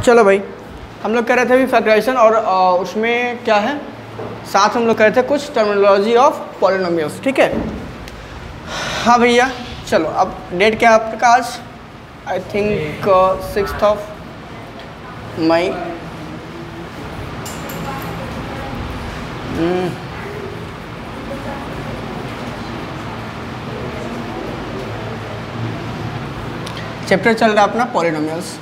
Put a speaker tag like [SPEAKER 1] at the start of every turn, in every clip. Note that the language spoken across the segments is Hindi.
[SPEAKER 1] चलो भाई, हम लोग कर रहे थे अभी फैक्टराइजेशन और उसमें क्या है, साथ हम लोग कर रहे थे कुछ टर्मिनोलॉजी ऑफ पॉलिनोमियल्स। ठीक है, हाँ भैया चलो। अब डेट क्या है आपका आज? I think 6 May. चैप्टर चल रहा है अपना polynomials.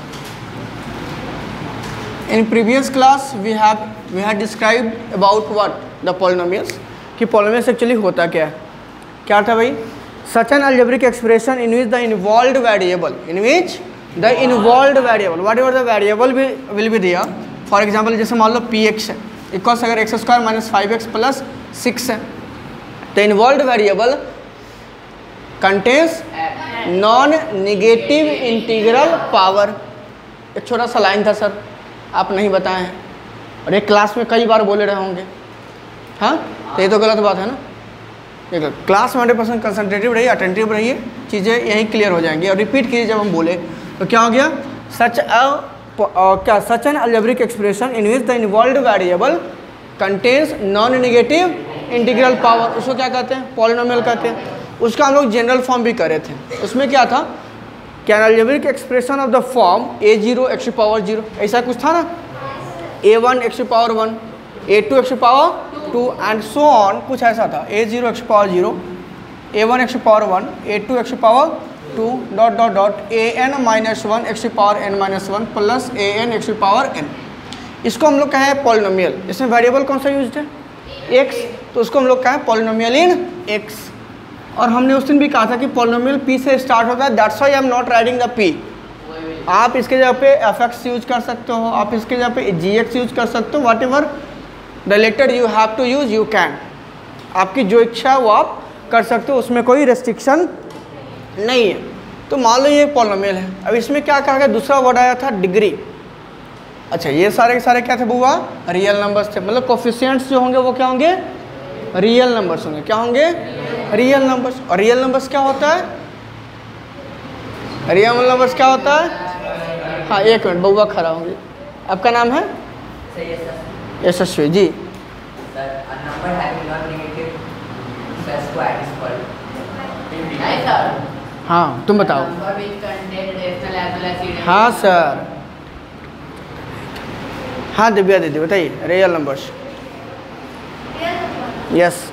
[SPEAKER 1] In previous class we had described about what the polynomials, कि polynomials actually होता क्या है, क्या था भाई? Such an algebraic expression in which the involved variable, whatever the variable will be there, for example जैसे मान लो px है इक्वल्स अगर x square minus 5x plus 6 है, तो involve variable contains non negative integral power. एक छोटा सा लाइन था सर, आप नहीं बताए हैं और एक क्लास में कई बार बोले रहे होंगे। हाँ, तो ये तो गलत बात है ना। देखो क्लास में 100% कंसंट्रेटिव रहिए, अटेंटिव रहिए, चीज़ें यहीं क्लियर हो जाएंगी। और रिपीट कीजिए जब हम बोले तो क्या हो गया, such an algebraic expression in which the involved variable contains non negative integral power, उसको क्या कहते हैं? पॉलिनोमियल कहते हैं। उसका हम लोग जनरल फॉर्म भी करे थे। उसमें क्या था, can algebraic expression of the form a0 x power 0, ऐसा कुछ था ना, a1 x power 1, a2 x power 2 and so on, कुछ ऐसा था। a0 x power 0, a1 x power 1, a2 x power 2 dot dot dot an minus 1 x power n minus 1 plus an x power n। इसको हम लोग कहें पॉलिनोमियल। इसमें वेरिएबल कौन सा यूज है? x, तो उसको हम लोग कहें पॉलिनोमियल इन x। और हमने उस दिन भी कहा था कि पॉलिनोमियल p से स्टार्ट होता है, that's why I am not writing the p। आप इसके जगह पे fx यूज कर सकते हो, आप इसके जगह पे gx यूज कर सकते हो, whatever the letter you have to use you can. आपकी जो इच्छा है वो आप कर सकते हो, उसमें कोई रेस्ट्रिक्शन नहीं है। तो मान लो ये पॉलिनोमियल है। अब इसमें क्या कहा गया, दूसरा वर्ड आया था डिग्री। अच्छा, ये सारे के सारे क्या थे बुआ? रियल नंबर्स थे। मतलब कोफिशिएंट्स जो होंगे वो क्या होंगे? रियल नंबर्स होंगे। क्या होंगे? Real numbers. और रियल नंबर्स क्या होता है? रियल नंबर्स क्या होता है? हाँ, एक मिनट, बउआ खड़ा होंगे। आपका नाम है? यशस्वी जी। हाँ, तुम बताओ। हाँ सर, हाँ दिव्या दीदी बताइए। Real numbers, yes.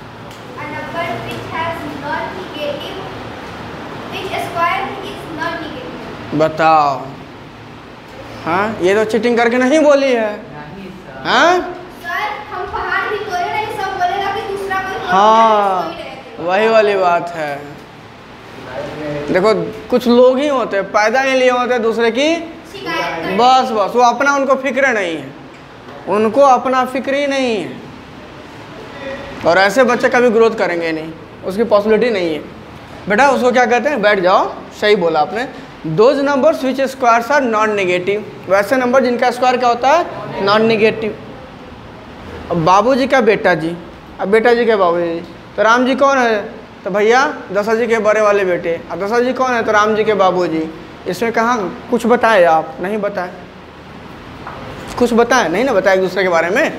[SPEAKER 1] बताओ। हाँ, ये तो चीटिंग करके नहीं बोली है। हाँ
[SPEAKER 2] सर, हम पहाड़ भी तोड़े नहीं, सब बोलेगा कि दूसरा कोई।
[SPEAKER 1] हाँ, वही वाली बात है। देखो कुछ लोग ही होते हैं पैदा ही लिए होते हैं दूसरे की
[SPEAKER 2] शिकायत,
[SPEAKER 1] बस वो अपना, उनको फिक्र नहीं है, उनको अपना फिक्र ही नहीं है। और ऐसे बच्चे कभी ग्रोथ करेंगे नहीं, उसकी पॉसिबिलिटी नहीं है। बेटा उसको क्या कहते हैं? बैठ जाओ, सही बोला आपने। Those numbers which squares are non negative, वैसे नंबर जिनका स्क्वायर क्या होता है? Non negative. अब बाबूजी का बेटा जी, अब बेटा जी के बाबूजी, तो राम जी कौन है? तो भैया दशरथ जी के बड़े वाले बेटे। अब दशरथ जी कौन है? तो राम जी के बाबूजी। इसमें कहाँ कुछ बताए? आप नहीं बताए, कुछ बताए नहीं ना, बताए एक दूसरे के बारे में।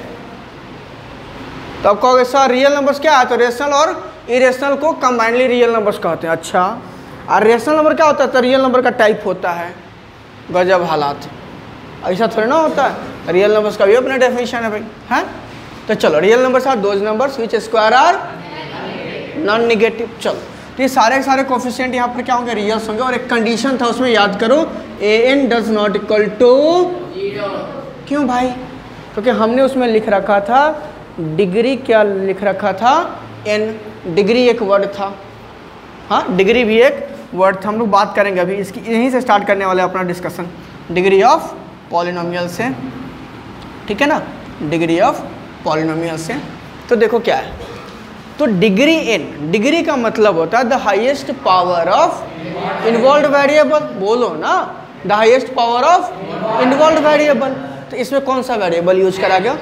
[SPEAKER 1] तो आप कहोगे सर रियल नंबर्स क्या है? तो रेशनल और इरेशनल को कंबाइनली रियल नंबर्स कहते हैं। अच्छा, और रेशनल नंबर क्या होता है? तो रियल नंबर का टाइप होता है। गजब हालात, ऐसा थोड़ी ना होता है। रियल नंबर्स का भी अपना डेफिनेशन है भाई। हैं, तो चलो, real numbers are those numbers which square are non negative. चलो, तो ये सारे के सारे कोफिशिएंट यहाँ पर क्या होंगे? रियल्स होंगे। और एक कंडीशन था उसमें, याद करो, an does not equal to 0। क्यों भाई? क्योंकि हमने उसमें लिख रखा था डिग्री, क्या लिख रखा था? n। डिग्री एक वर्ड था। हाँ, डिग्री भी एक वर्ड था। हम लोग बात करेंगे अभी इसकी, यहीं से स्टार्ट करने वाले अपना डिस्कशन, डिग्री ऑफ पॉलिनोमियल से। ठीक है ना, डिग्री ऑफ पॉलिनोमियल से। तो देखो क्या है, तो डिग्री n, डिग्री का मतलब होता है the highest power of involved variable. बोलो ना, the highest power of involved variable. तो इसमें कौन सा वेरिएबल यूज करा गया?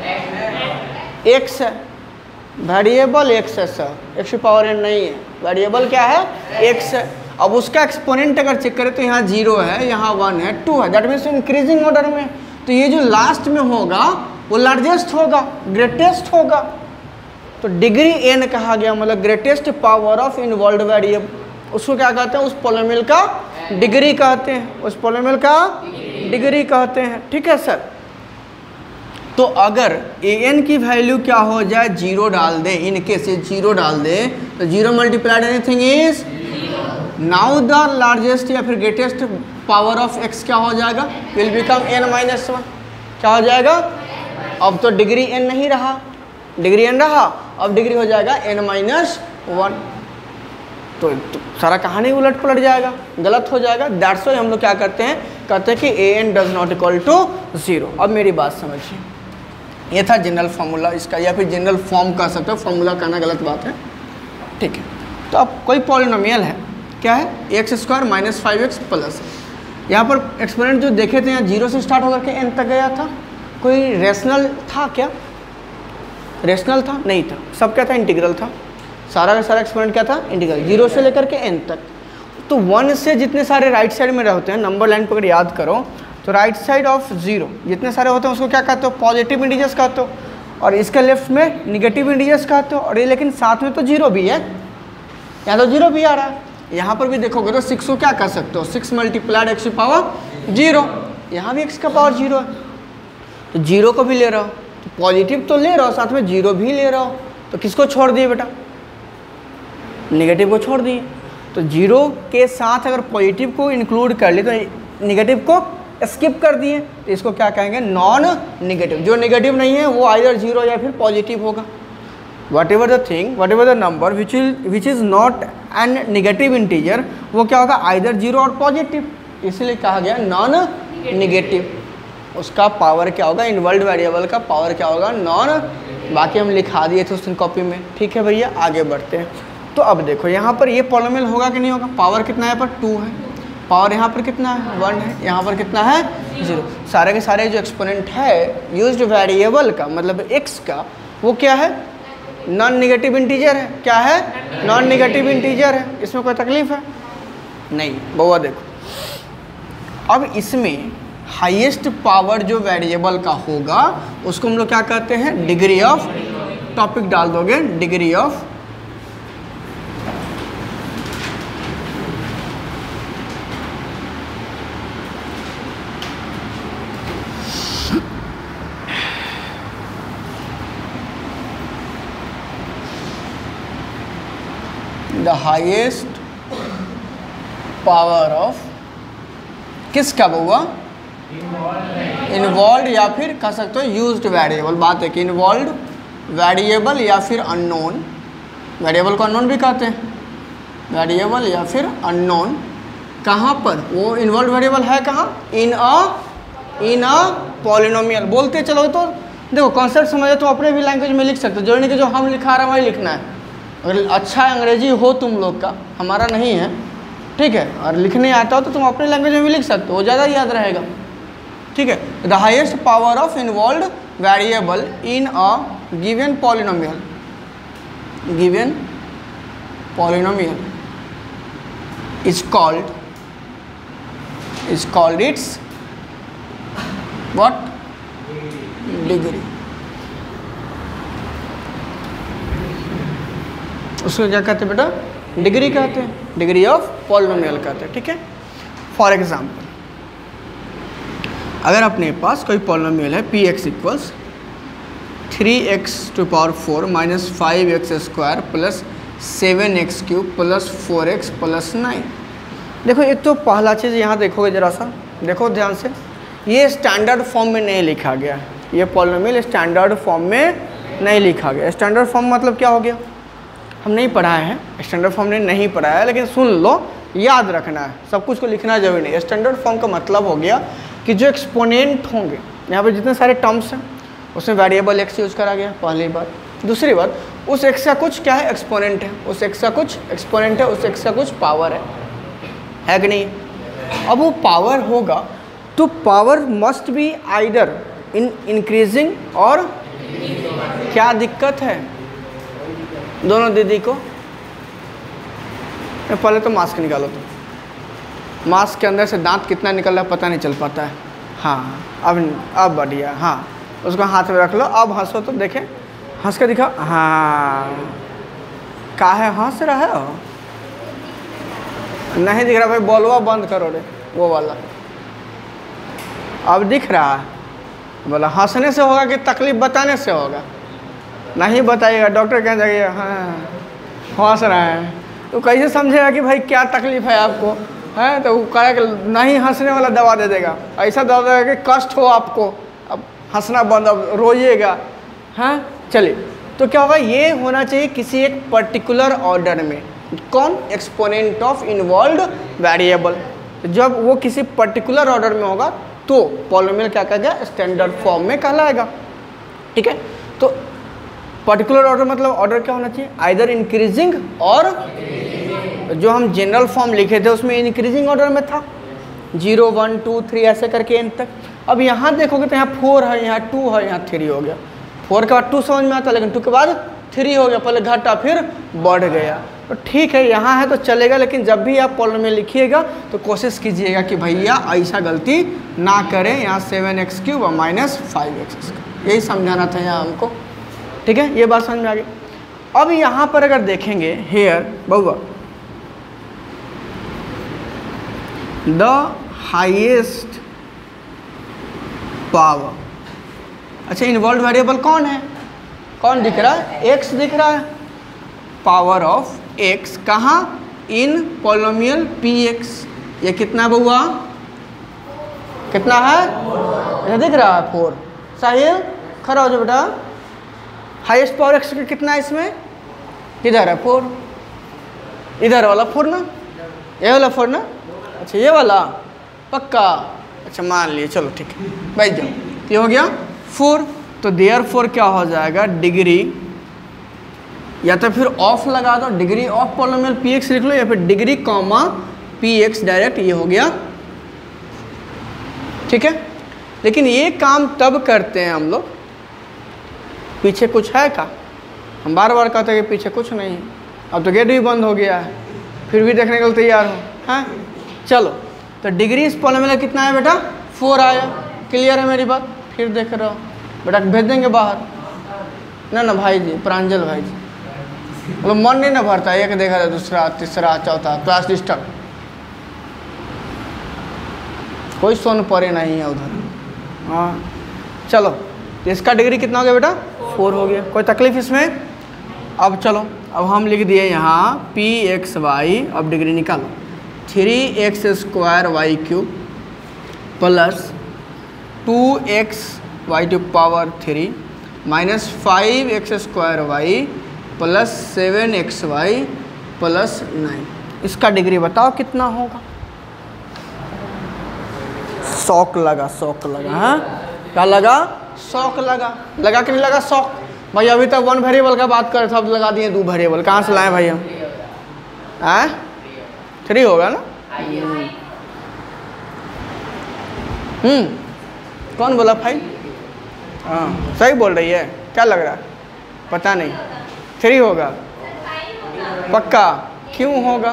[SPEAKER 1] x है। वेरिएबल x है सर, x की पावर n नहीं है, वेरिएबल क्या है? x है। अब उसका एक्सपोनेंट अगर चेक करें तो यहाँ 0 है, यहाँ 1 है, 2 है, दैट मीन्स इंक्रीजिंग ऑर्डर में। तो ये जो लास्ट में होगा वो लार्जेस्ट होगा, ग्रेटेस्ट होगा। तो डिग्री n कहा गया, मतलब greatest power of involved variable. उसको क्या कहते हैं? उस पॉलिनोमियल का डिग्री कहते हैं, उस पॉलिनोमियल का डिग्री कहते हैं। ठीक है सर। तो अगर an की वैल्यू क्या हो जाए, 0 डाल दें, इनके से 0 डाल दें, तो 0 multiplied anything is now the largest या फिर ग्रेटेस्ट पावर ऑफ x क्या हो जाएगा? Will become n-1। क्या हो जाएगा? अब तो डिग्री n नहीं रहा, डिग्री n रहा, अब डिग्री हो जाएगा n-1। तो सारा कहानी उलट पलट जाएगा, गलत हो जाएगा। दैट्स व्हाई हम लोग क्या करते हैं, कहते हैं कि an does not equal to 0। अब मेरी बात समझिए, ये था जनरल फार्मूला इसका, या फिर जनरल फॉर्म कह सकते हो, फार्मूला कहना गलत बात है। ठीक है। तो अब कोई पॉलिनोमियल है, क्या है? x² - 5x प्लस, यहाँ पर एक्सपोनेंट जो देखे थे यहाँ 0 से स्टार्ट होकर के n तक गया था। कोई रेशनल था क्या? रेशनल था? नहीं था। सब क्या था? इंटीग्रल था। सारा का सारा एक्सपोनेंट क्या था? इंटीग्रल, 0 से लेकर के n तक। तो 1 से जितने सारे राइट साइड में रहते हैं, नंबर लाइन पकड़ याद करो, तो राइट साइड ऑफ 0 जितने सारे होते हैं उसको क्या कहते हो? पॉजिटिव इंटीजर्स कहते हो। और इसके लेफ्ट में निगेटिव इंटीजर्स कहते हो। और ये लेकिन साथ में तो 0 भी है, यहाँ तो 0 भी आ रहा है। यहाँ पर भी देखोगे तो 6 को क्या कर सकते हो? 6 मल्टीप्लाइड x की पावर 0। यहाँ भी x का पावर 0 है, तो 0 को भी ले रहा हो, तो पॉजिटिव तो ले रहा हो, साथ में 0 भी ले रहा हो, तो किसको छोड़ दिए बेटा? निगेटिव को छोड़ दिए। तो 0 के साथ अगर पॉजिटिव को इंक्लूड कर लिए तो निगेटिव को स्किप कर दिए, तो इसको क्या कहेंगे? Non negative. जो निगेटिव नहीं है वो आइदर 0 या फिर पॉजिटिव होगा। whatever the thing, whatever the number which is not an negative integer, वो क्या होगा? आइदर 0 और पॉजिटिव, इसलिए कहा गया नॉन निगेटिव। उसका पावर क्या होगा? इन्वॉल्व्ड वेरिएबल का पावर क्या होगा? नॉन। बाकी हम लिखा दिए थे उस दिन कॉपी में। ठीक है भैया, आगे बढ़ते हैं। तो अब देखो यहाँ पर ये पॉलिनोमियल होगा कि नहीं होगा? पावर कितना है? पर 2 है। पावर यहाँ पर कितना है? 1 है। यहाँ पर कितना है? 0। सारे के सारे जो एक्सपोनेंट है यूज्ड वेरिएबल का, मतलब x का, वो क्या है? नॉन निगेटिव इंटीजर है। क्या है? नॉन निगेटिव इंटीजर है। इसमें कोई तकलीफ है? नहीं। बउआ देखो, अब इसमें हाईएस्ट पावर जो वेरिएबल का होगा उसको हम लोग क्या कहते हैं? डिग्री ऑफ, टॉपिक डाल दोगे, degree of the highest power of किसका बउआ? इन्वॉल्व या फिर कह सकते हो यूज्ड वेरिएबल। बात है कि इन्वॉल्व वेरिएबल या फिर अननोन, वेरिएबल को अननोन भी कहते हैं, वेरिएबल या फिर अननोन। कहाँ पर वो इन्वॉल्व वेरिएबल है? कहाँ? In a polynomial. बोलते चलो तो देखो, कॉन्सेप्ट समझो तो अपने भी लैंग्वेज में लिख सकते हो, जो नहीं कि जो हम लिखा रहे हैं वही लिखना है। अगर अच्छा अंग्रेजी हो तुम लोग का, हमारा नहीं है, ठीक है, और लिखने आता हो तो तुम अपने लैंग्वेज में भी लिख सकते हो, ज़्यादा याद रहेगा। ठीक है। The highest power of involved variable in a given polynomial, given polynomial is called its what? Degree. उसको क्या कहते हैं बेटा? डिग्री कहते हैं, डिग्री ऑफ पॉलिनोमियल कहते हैं। ठीक है। फॉर एग्जाम्पल, अगर अपने पास कोई पॉलिनोमियल है px equals 3x⁴ minus 5x² plus 7x³ plus 4x plus 9। देखो, एक तो पहला चीज़ यहाँ देखोगे, ज़रा सा देखो ध्यान से, ये स्टैंडर्ड फॉर्म में नहीं लिखा गया है। ये पॉलिनोमियल स्टैंडर्ड फॉर्म में नहीं लिखा गया। स्टैंडर्ड फॉर्म मतलब क्या हो गया? हम नहीं पढ़ाए हैं, स्टैंडर्ड फॉर्म ने नहीं पढ़ाया है, लेकिन सुन लो, याद रखना है, सब कुछ को लिखना जरूरी नहीं। स्टैंडर्ड फॉर्म का मतलब हो गया कि जो एक्सपोनेंट होंगे, यहाँ पर जितने सारे टर्म्स हैं उसमें वेरिएबल एक्स यूज़ करा गया, पहली बात। दूसरी बात, उस एक्स का कुछ क्या है? एक्सपोनेंट है। उस एक्स का कुछ एक्सपोनेंट है, उस एक्स का कुछ पावर है कि नहीं? अब वो पावर होगा तो power must be either in increasing और क्या दिक्कत है दोनों दीदी को? पहले तो मास्क निकालो तो मास्क के अंदर से दांत कितना निकल रहा है पता नहीं चल पाता है। हाँ अब बढ़िया। हाँ उसको हाथ में रख लो, अब हंसो तो देखें, हंस के दिखाओ। हाँ काहे हंस रहे हो? नहीं दिख रहा भाई, बोलवा बंद करो रे वो वाला। अब दिख रहा है? बोला हंसने से होगा कि तकलीफ बताने से होगा? नहीं बताइएगा, डॉक्टर कह जाइए हाँ हंस रहे हैं तो कैसे समझेगा कि भाई क्या तकलीफ है आपको, है तो वो कहेगा कि नहीं, हंसने वाला दवा दे देगा, ऐसा दवा देगा कि कष्ट हो आपको, अब हंसना बंद, अब रोइएगा। हाँ चलिए, तो क्या होगा, ये होना चाहिए किसी एक पर्टिकुलर ऑर्डर में। कौन? Exponent of involved variable. जब वो किसी पर्टिकुलर ऑर्डर में होगा तो पॉलिनोमियल क्या कहेगा? स्टैंडर्ड फॉर्म में कहलाएगा। ठीक है, तो पर्टिकुलर ऑर्डर मतलब ऑर्डर क्या होना चाहिए? आइदर इंक्रीजिंग और जो हम जनरल फॉर्म लिखे थे उसमें इंक्रीजिंग ऑर्डर में था, 0 1 2 3 ऐसे करके n तक। अब यहाँ देखोगे तो यहाँ 4 है, यहाँ 2 है, यहाँ 3 हो गया। 4 के बाद 2 समझ में आता, लेकिन 2 के बाद 3 हो गया, पहले घटा फिर बढ़ गया। तो ठीक है यहाँ है तो चलेगा, लेकिन जब भी आप पॉलिनोमियल लिखिएगा तो कोशिश कीजिएगा कि भैया ऐसा गलती ना करें। यहाँ 7x³ और -5x², यही समझाना था यहाँ हमको। ठीक है, ये बात समझ में आ गई। अब यहाँ पर अगर देखेंगे हेयर बहुआ, द हाईएस्ट पावर, अच्छा इन्वॉल्व वेरिएबल कौन है? कौन दिख रहा है? x दिख रहा है। पावर ऑफ x कहाँ? In polynomial px। ये कितना बहुआ? कितना है? ये दिख रहा है 4। साहिल खड़ा हो जाओ बेटा। हाईएस्ट पावर x का कितना है इसमें? किधर है 4? इधर वाला 4 ना, ये वाला 4 ना। अच्छा ये वाला पक्का? अच्छा मान लिए, चलो ठीक है बैठ जाओ। ये हो गया 4, तो देयरफॉर क्या हो जाएगा? डिग्री, या तो फिर ऑफ लगा दो, डिग्री ऑफ पॉलिनोमियल px लिख लो, या फिर डिग्री कॉमा px डायरेक्ट, ये हो गया। ठीक है, लेकिन ये काम तब करते हैं हम लोग, पीछे कुछ है क्या? हम बार बार कहते हैं कि पीछे कुछ नहीं है। अब तो गेट भी बंद हो गया है, फिर भी देखने के लिए तैयार हो। हाँ चलो, तो डिग्री इस पॉलिनोमियल कितना है बेटा? 4 आया। क्लियर है मेरी बात? फिर देख रहे हो बेटा, भेज देंगे बाहर ना। ना भाई जी, प्रांजल भाई जी, मतलब मन नहीं ना भरता, एक देखा था, दूसरा तीसरा चौथा, क्लास डिस्टर्ब, कोई सोन परे नहीं है उधर। हाँ चलो, तो इसका डिग्री कितना हो गया बेटा? 4 हो गया। कोई तकलीफ इसमें? अब चलो, अब हम लिख दिए यहाँ pxy, अब डिग्री निकालो। 3x² plus 2xy³ power 3 minus 5x² plus 7xy plus 9। इसका डिग्री बताओ कितना होगा? शौक लगा, शौक लगा। हाँ क्या लगा? शौक लगा। लगा कि नहीं लगा? शौक भाई। अभी तक 1 वेरिएबल का बात कर, सब लगा दिए 2 वेरिएबल। कहाँ से लाए भाई हम? 3 होगा ना? कौन बोला भाई? हाँ सही बोल रही है। क्या लग रहा है? पता नहीं, 3 होगा पक्का। क्यों होगा?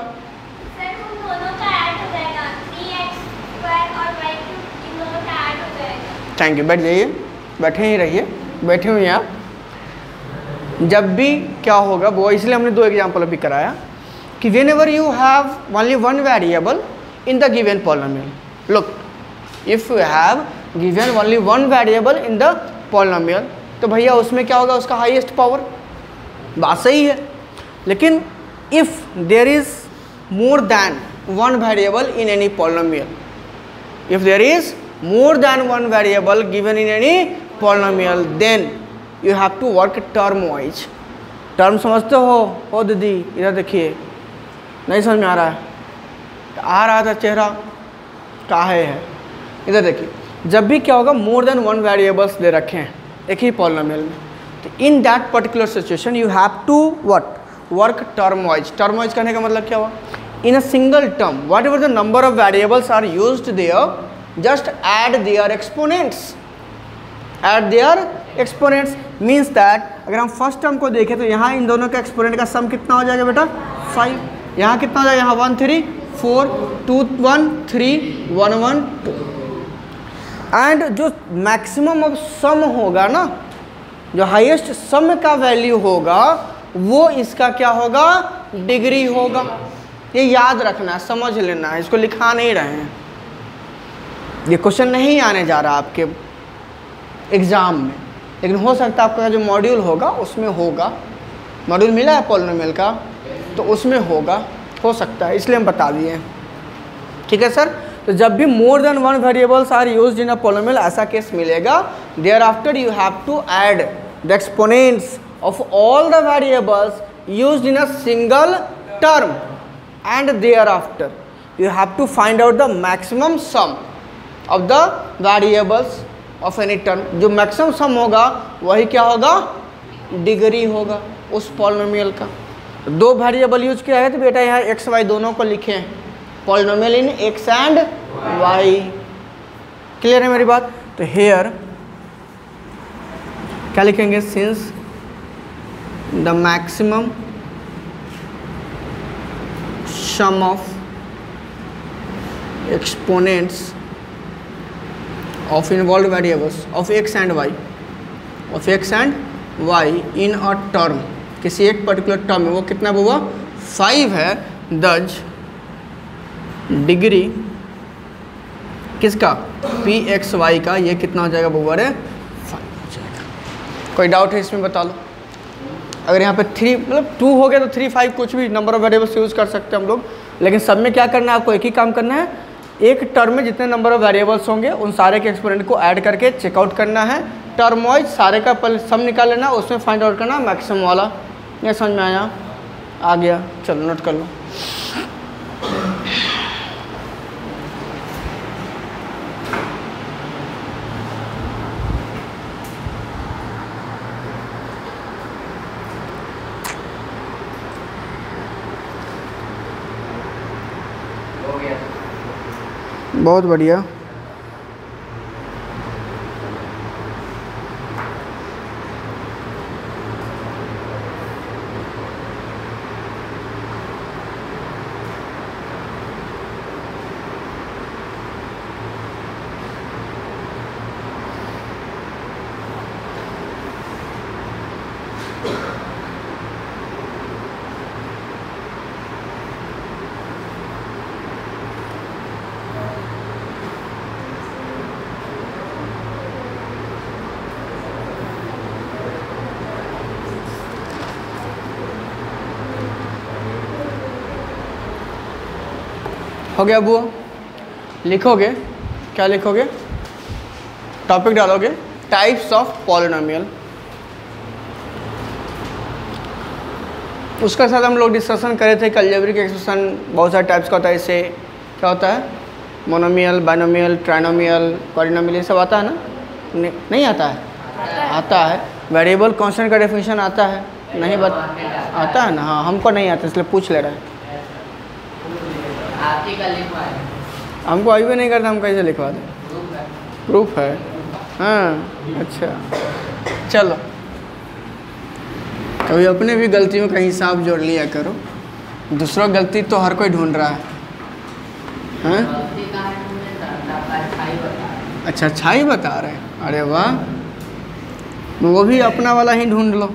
[SPEAKER 1] थैंक यू, बैठ जाइए, बैठे ही रहिए, बैठे हुए हैं आप। जब भी क्या होगा वो, इसलिए हमने 2 एग्जाम्पल अभी कराया कि whenever you have only 1 variable in the given polynomial, look if you have given only 1 variable in the polynomial, तो भैया उसमें क्या होगा? उसका हाईएस्ट पावर। बात सही है, लेकिन if there is more than 1 variable in any polynomial, if there is more than 1 variable given in any polynomial, then you have to work term wise। Term समझते हो दीदी? इधर देखिए, नहीं समझ में आ रहा है? आ रहा था चेहरा काहे है? इधर देखिए, जब भी क्या होगा, मोर देन 1 वेरिएबल्स दे रखे हैं एक ही पॉलिनोमियल में, तो in that particular situation you have to what? Work term wise. Term wise करने का मतलब क्या हुआ? In a single term whatever the number of variables are used there, just add their exponents। add their exponents means that अगर हम फर्स्ट टर्म को देखें तो यहाँ इन दोनों का एक्सपोनेंट का सम कितना हो जाएगा बेटा? 5। यहाँ कितना हो जाएगा? यहाँ 1 3 4 2 1 3 1 1 2। एंड जो मैक्सिमम ऑफ सम होगा ना, जो हाईएस्ट सम का वैल्यू होगा वो इसका क्या होगा, डिग्री होगा। ये याद रखना है, समझ लेना है, इसको लिखा नहीं रहे हैं, ये क्वेश्चन नहीं आने जा रहा आपके एग्जाम में, लेकिन हो सकता है आपका जो मॉड्यूल होगा उसमें होगा। मॉड्यूल मिला है पॉलिनोमियल का, तो उसमें होगा, हो सकता है, इसलिए हम बता दिए। ठीक है सर। तो जब भी more than one variables are used in a polynomial, ऐसा केस मिलेगा। Thereafter you have to add the exponents of all the variables used in a single term, and thereafter you have to find out the maximum sum of the variables of any term. जो मैक्सिमम सम होगा वही क्या होगा, डिग्री होगा उस पॉलिनोमियल का। दो वेरिएबल यूज किया है तो बेटा यहाँ एक्स वाई दोनों को लिखे हैं, polynomial in x and y. Clear है मेरी बात। तो हेयर क्या लिखेंगे, since the maximum sum of exponents of involved variables of x and y in a term, किसी एक पर्टिकुलर टर्म में, वो कितना हुआ 5 है, दज डिग्री किसका, पी एक्स वाई का, ये कितना हो जाएगा बुआ रे 5 हो जाएगा। कोई डाउट है इसमें बता लो। अगर यहाँ पे 3 मतलब 2 हो गया तो 3 5 कुछ भी नंबर ऑफ वेरिएबल्स यूज़ कर सकते हैं हम लोग, लेकिन सब में क्या करना है आपको, एक ही काम करना है, एक टर्म में जितने नंबर ऑफ वेरिएबल्स होंगे उन सारे के एक्सपोनेंट को ऐड करके चेकआउट करना है, टर्म वाइज सारे का सम निकाल लेना, उसमें फाइंड आउट करना मैक्सिमम वाला। ये समझ में आया, आ गया, चलो नोट कर लो। बहुत बढ़िया। हो गया बुआ, लिखोगे, क्या लिखोगे, टॉपिक डालोगे टाइप्स ऑफ पॉलिनोमियल। उसके साथ हम लोग डिस्कशन करे थे कि अलजेब्रिक एक्सप्रेशन बहुत सारे टाइप्स का होता है। इससे क्या होता है, मोनोमियल, बाइनोमियल, ट्राइनोमियल, क्वाड्रिनोमियल, ये सब आता है ना, नहीं आता है, आता है। वेरिएबल कांस्टेंट का डेफिनेशन आता है, नहीं आता है ना, हाँ हमको नहीं आता इसलिए पूछ ले रहा है। हमको अभी भी नहीं करता, हम कैसे लिखवा दें, प्रूफ है। हाँ अच्छा, चलो कभी अपने भी गलतियों का हिसाब जोड़ लिया करो, दूसरा गलती तो हर कोई ढूंढ रहा है। हाँ अच्छा, अच्छाई बता रहे हैं, अरे वाह, वो भी अपना वाला ही ढूंढ लो।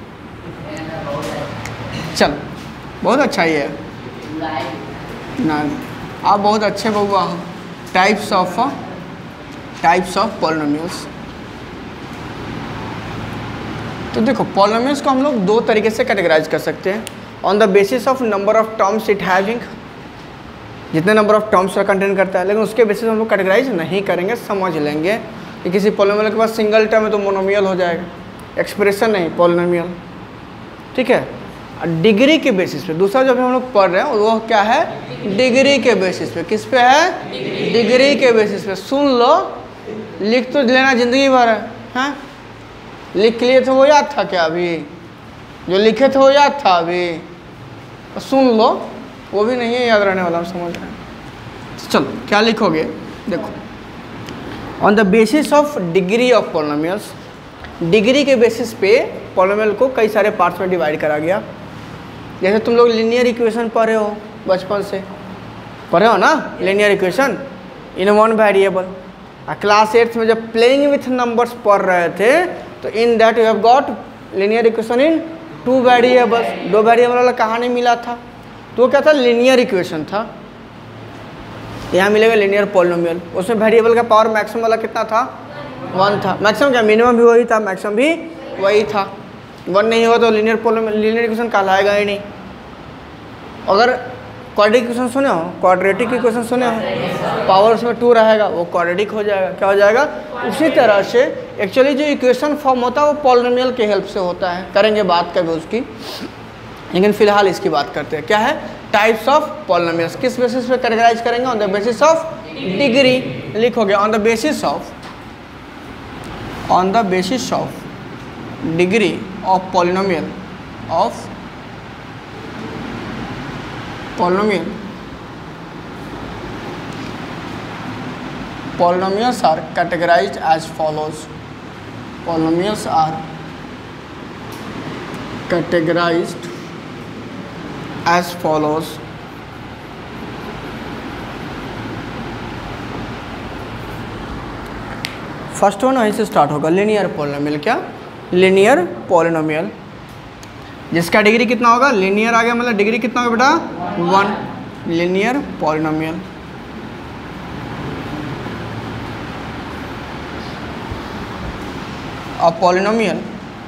[SPEAKER 1] चलो बहुत अच्छा ही है ना, आप बहुत अच्छे बउआ हो। Types of polynomials. तो देखो पॉलिनोमियल्स को हम लोग दो तरीके से कैटेगराइज कर सकते हैं, on the basis of number of terms it having, जितने नंबर ऑफ टर्म्स का कंटेन करता है, लेकिन उसके बेसिस हम लोग कैटेगराइज नहीं करेंगे, समझ लेंगे कि किसी पॉलिनोमियल के पास सिंगल टर्म है तो मोनोमियल हो जाएगा, एक्सप्रेशन नहीं पॉलिनोमियल। ठीक है, डिग्री के बेसिस पे दूसरा जो भी हम लोग पढ़ रहे हैं वो क्या है, डिग्री के बेसिस पे। किस पे है, डिग्री के बेसिस पे। सुन लो, लिख तो लेना जिंदगी भर है, हाँ लिख लिए थे वो याद था क्या, अभी जो लिखे थे वो याद था, अभी सुन लो, वो भी नहीं है याद रहने वाला, हम समझ रहे हैं। चलो क्या लिखोगे, देखो on the basis of degree of polynomials, degree के बेसिस पे पॉलिनोमियल को कई सारे पार्ट्स में डिवाइड करा गया। जैसे तुम लोग लीनियर इक्वेशन पढ़े हो बचपन से, पढ़े हो ना linear equation in one variable. Class 8 में जब प्लेइंग विथ नंबर्स पढ़ रहे थे तो in that you have got linear equation in 2 variables. 2 variable वाला कहाँ नहीं मिला था, तो क्या था, लीनियर इक्वेशन था। यहाँ मिलेगा लीनियर पॉलिनोमियल, उसमें वेरिएबल का पावर मैक्सिमम वाला कितना था, 1 था। मैक्सिमम क्या, मिनिमम भी वही था, मैक्सिमम भी वही था। 1 नहीं होगा तो लीनियर पॉलिनोमियल लीनियर इक्वेशन कहलाएगा ही नहीं। अगर क्वाड्रेटिक इक्वेशन सुने हो, क्वाड्रेटिक इक्वेशन सुने हो, पावर उसमें 2 रहेगा, वो क्वाड्रेटिक हो जाएगा। क्या हो जाएगा, उसी तरह से एक्चुअली जो इक्वेशन फॉर्म होता है वो पॉलिनोमियल के हेल्प से होता है। करेंगे बात कभी उसकी, लेकिन फिलहाल इसकी बात करते हैं। क्या है, टाइप्स ऑफ पॉलिनोमियल्स। किस बेसिस पे कैटेगराइज करेंगे, on the basis of degree. लिखोगे on the basis of degree of polynomial polynomials are categorized as follows. Polynomials are categorized as follows. First one वहीं से स्टार्ट होगा, लीनियर पॉलिनोमियल। क्या, लीनियर पॉलिनोमियल जिसका डिग्री कितना होगा, लीनियर आ गया, मतलब डिग्री कितना होगा बेटा, 1। Linear polynomial a polynomial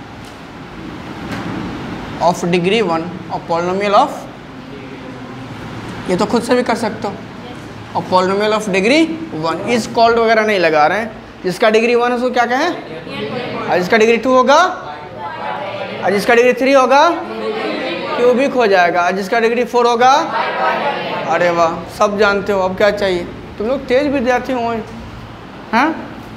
[SPEAKER 1] of degree 1, a polynomial of, ये तो खुद से भी कर सकते हो, a polynomial of degree 1 is called वगैरह नहीं लगा रहे हैं। जिसका डिग्री 1 है उसको क्या कहें, और जिसका डिग्री 2 होगा, और जिसका डिग्री 3 होगा क्यूबिक हो जाएगा, और जिसका डिग्री 4 होगा, अरे वाह सब जानते हो, अब क्या चाहिए, तुम लोग तेज विद्यार्थी हो हैं।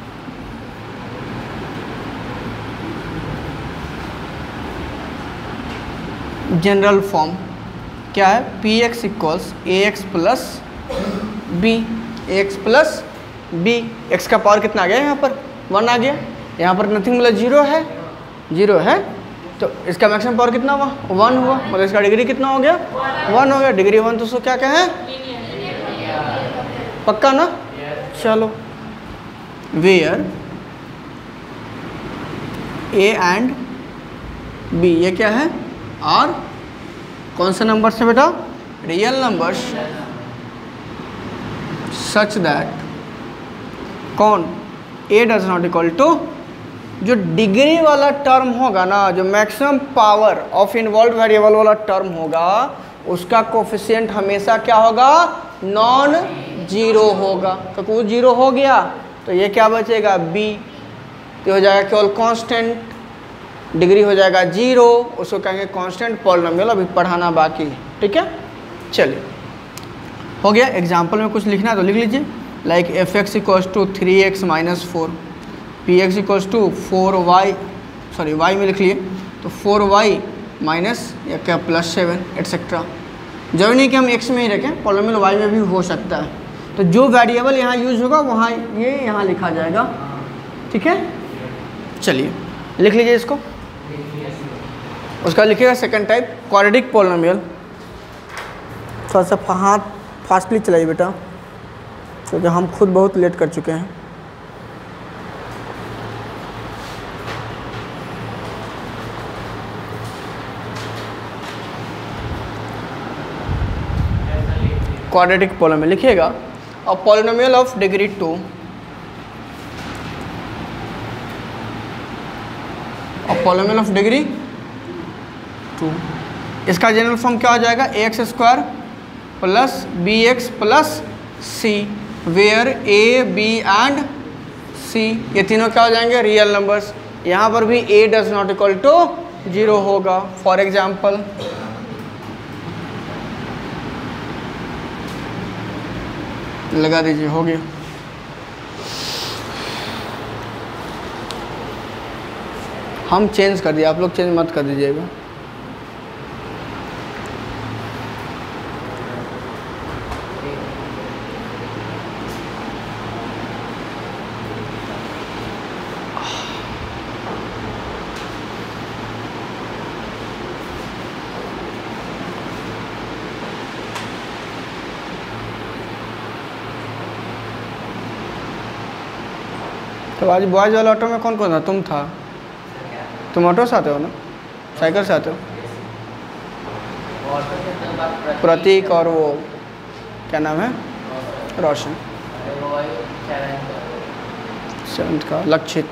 [SPEAKER 1] जनरल फॉर्म क्या है, p x equals a x plus b, x plus b. X का पावर कितना आ गया, यहाँ पर 1 आ गया, यहाँ पर नथिंग मतलब 0 है, 0 है, तो इसका मैक्सिमम पावर कितना हुआ, 1 हुआ, मतलब इसका डिग्री कितना हो गया, 1 हो गया। डिग्री 1 तो उसको क्या कहें, पक्का ना। चलो, वेयर ए एंड बी, ये क्या है, और कौन से नंबर से बेटा, रियल नंबर्स, सच दैट कौन, a does not equal to, जो डिग्री वाला टर्म होगा ना, जो maximum power of involve variable वाला टर्म होगा, उसका कोफिशिएंट हमेशा क्या होगा, नॉन जीरो होगा। क्योंकि वो 0 हो गया तो ये क्या बचेगा, बी, तो हो जाएगा केवल कांस्टेंट, डिग्री हो जाएगा 0, उसको कहेंगे कांस्टेंट पॉलिनोमियल। अभी पढ़ाना बाकी है, ठीक है। चलिए, हो गया। एग्जाम्पल में कुछ लिखना है तो लिख लीजिए, like f x equals to 3x - 4, p x equals to 4y, sorry y में लिख लिए तो 4y माइनस या क्या प्लस 7 एट्सेट्रा। जरूरी नहीं कि हम x में ही रखें, पॉलिनोमियल y में भी हो सकता है। तो जो वेरिएबल यहाँ यूज होगा वहाँ ये यहाँ लिखा जाएगा, ठीक है। चलिए लिख लीजिए इसको। उसका लिखिएगा सेकंड टाइप, क्वाड्रेटिक पॉलिनोमियल। थोड़ा सा हाथ फास्टली चलाइए बेटा, क्योंकि हम खुद बहुत लेट कर चुके हैं। क्वाड्रेटिक पॉलिनोमियल लिखिएगा, a polynomial of degree 2, a polynomial of degree 2। इसका जनरल फॉर्म क्या हो जाएगा, ax² plus bx plus c, where a, b and c, ये तीनों क्या हो जाएंगे, रियल नंबर्स। यहाँ पर भी a does not equal to 0 होगा। फॉर एग्जाम्पल, लगा दीजिए, हो गया। हम चेंज कर दिए, आप लोग चेंज मत कर दीजिएगा। तो आज बॉयज़ वाला ऑटो में कौन कौन था? तुम था, तुम ऑटो से आते हो ना, साइकिल से आते हो? प्रतीक और वो क्या नाम है, रोशन। 7th का लक्षित,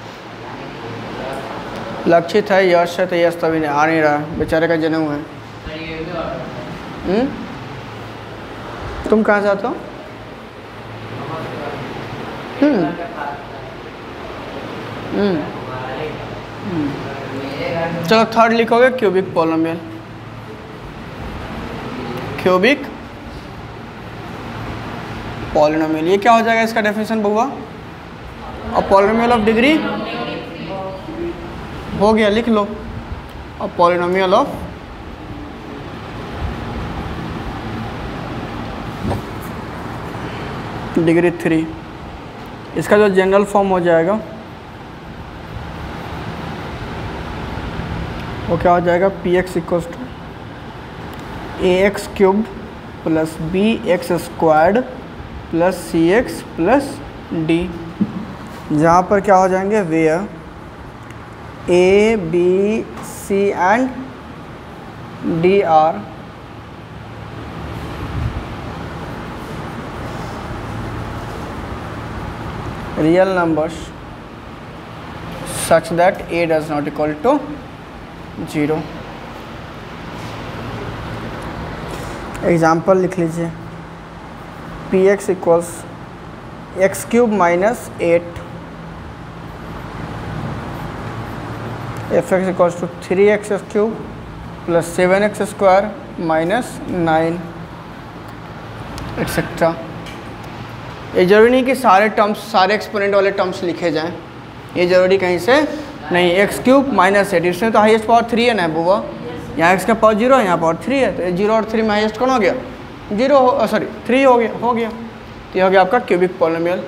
[SPEAKER 1] लक्षित है, यश है, तो यश तभी नहीं आ नहीं रहा, बेचारे का जन्म है। तुम कहाँ से आते हो? चलो थर्ड लिखोगे, क्यूबिक पॉलिनोमियल। क्यूबिक पॉलिनोमियल, ये क्या हो जाएगा इसका डेफिनेशन बउआ? और पॉलिनोमियल ऑफ डिग्री हो गया, लिख लो। और पॉलिनोमियल ऑफ डिग्री 3, इसका जो जनरल फॉर्म हो जाएगा वो क्या हो जाएगा? P x equals to a x cubed plus b x squared plus c x plus d, जहाँ पर क्या हो जाएंगे? Where a b c and d are real numbers such that a does not equal to 0। Example लिख लीजिए, p x equals x cube minus 8, f x equals to 3x cube plus 7x square minus 9 etcetera. ये जरूरी नहीं कि सारे टर्म्स, सारे एक्सपोनेंट वाले टर्म्स लिखे जाएं, ये जरूरी कहीं से नहीं। एक्स क्यूब माइनस 8, इसमें तो हाईएस्ट पावर 3 है ना बुआ, यहाँ एक्स का पावर 0 है, यहाँ पावर 3 है, तो 0 और 3 में हाईएस्ट कौन हो गया? 0 सॉरी 3 हो गया। तो ये हो गया आपका क्यूबिक पॉलिनोमियल।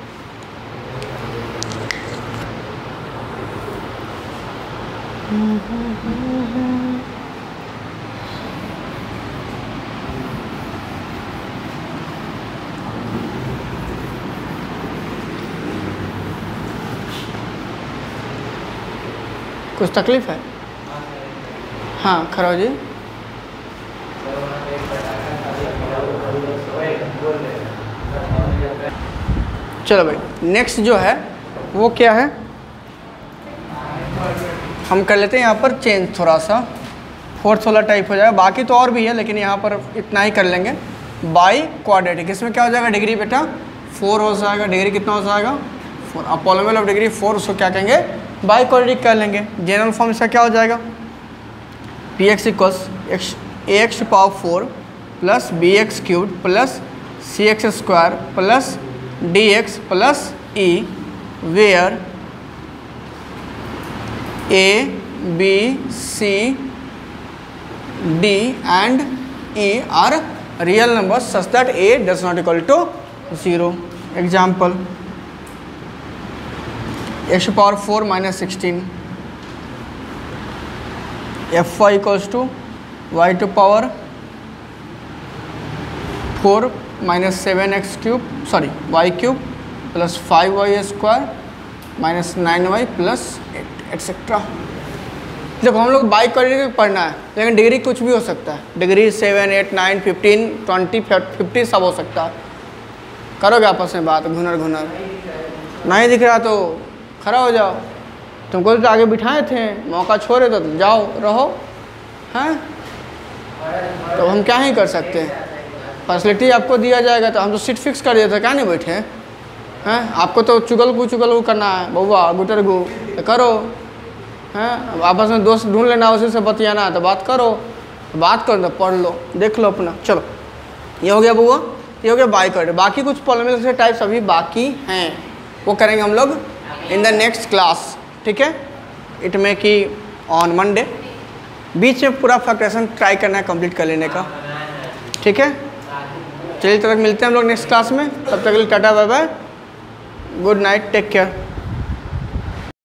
[SPEAKER 1] कुछ तकलीफ है? हाँ खरो जी। चलो भाई, नेक्स्ट जो है वो क्या है, हम कर लेते हैं यहाँ पर चेंज थोड़ा सा, फोर्थ वाला टाइप हो जाएगा। बाकी तो और भी है लेकिन यहाँ पर इतना ही कर लेंगे। बाई क्वाड्रेटिक, इसमें क्या हो जाएगा? डिग्री बेटा 4 हो जाएगा। डिग्री कितना हो जाएगा? 4। अब पॉलिनोमियल ऑफ डिग्री 4, उसको क्या कहेंगे? बाई क्वाड्रेटिक कर लेंगे। जनरल फॉर्म इसका क्या हो जाएगा? P x equals a x to power 4 plus b x cube plus c x square plus d x plus e, where a b c d and e are real numbers such that a does not equal to 0। Example, x to power 4 minus 16, f y equals to y to power 4 minus 7x cube sorry y cube plus 5y square minus 9y plus 8 etcetera. देखो हम लोग बाई क्वाड्रेटिक पढ़ना है, लेकिन डिग्री कुछ भी हो सकता है। डिग्री 7, 8, 9, 15, 20, 50 सब हो सकता है। करोगे आपस में बात, घुनर घुनर नहीं दिख रहा तो खड़ा हो जाओ। तुमको तो आगे बिठाए थे, मौका छोड़े तो जाओ रहो, हैं? तो हम क्या ही कर सकते हैं, फैसिलिटी आपको दिया जाएगा। तो हम तो सीट फिक्स कर दिए थे, क्या नहीं बैठे हैं? आपको तो चुगल करना है, बउआ गुटर गु तो करो, हैं? आपस में दोस्त ढूंढ लेना, उसी से बतियाना है तो बात करो, तो पढ़ लो, देख लो अपना। चलो ये हो गया बउआ, ये हो गया बाई क्वाड्रेटिक। बाकी कुछ पॉलिनोमियल के टाइप्स अभी बाकी हैं, वो करेंगे हम लोग इन द नेक्स्ट क्लास, ठीक है? इट में कि ऑन मंडे। बीच में पूरा फैक्टराइजेशन ट्राई करना है कंप्लीट कर लेने का, ठीक है? चलिए तब तक मिलते हैं हम लोग नेक्स्ट क्लास में। तब तक के लिए tata bye bye, good night, take care.